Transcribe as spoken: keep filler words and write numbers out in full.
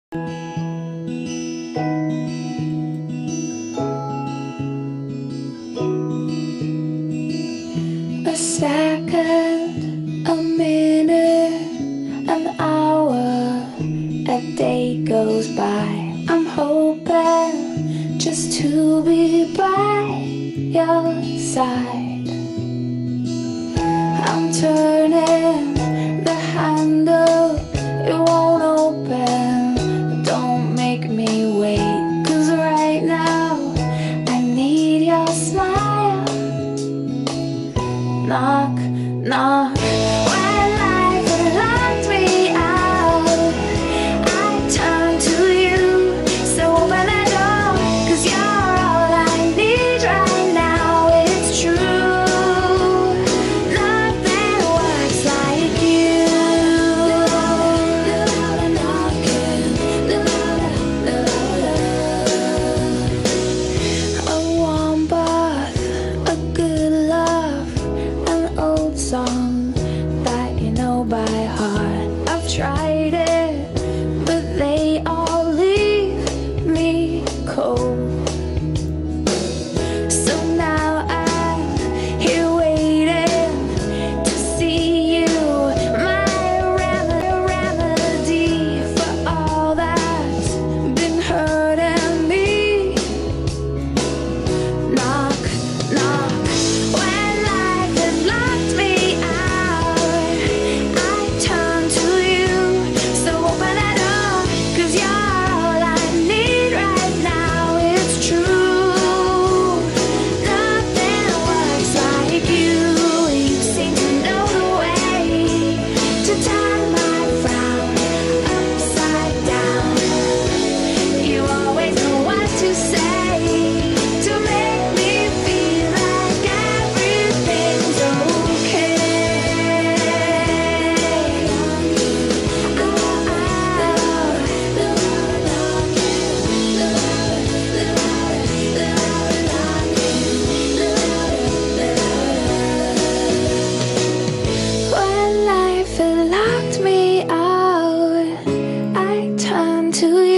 A second, a minute, an hour, a day goes by. I'm hoping just to be by your side. I'm turning the handle, it won't open. Don't make me wait, 'cause right now I need your smile. Knock, knock. When life locked me out, I turn to you. So open the door, 'cause you're all I need right now. It's true, nothing works like you. A warm bath, a good love, old song that you know by heart. I've tried it, but they all leave me cold. So now I'm here waiting to see you, my remedy for all that's been hurting me. Knock, knock. When life has locked me out, I turn to you. So open the door, 'cause you're all I need right now. It's true, nothing works like you. You seem to know the way to turn my frown upside down. You always know what to say to make me feel like everything's okay. When life had locked me out, I turned to you.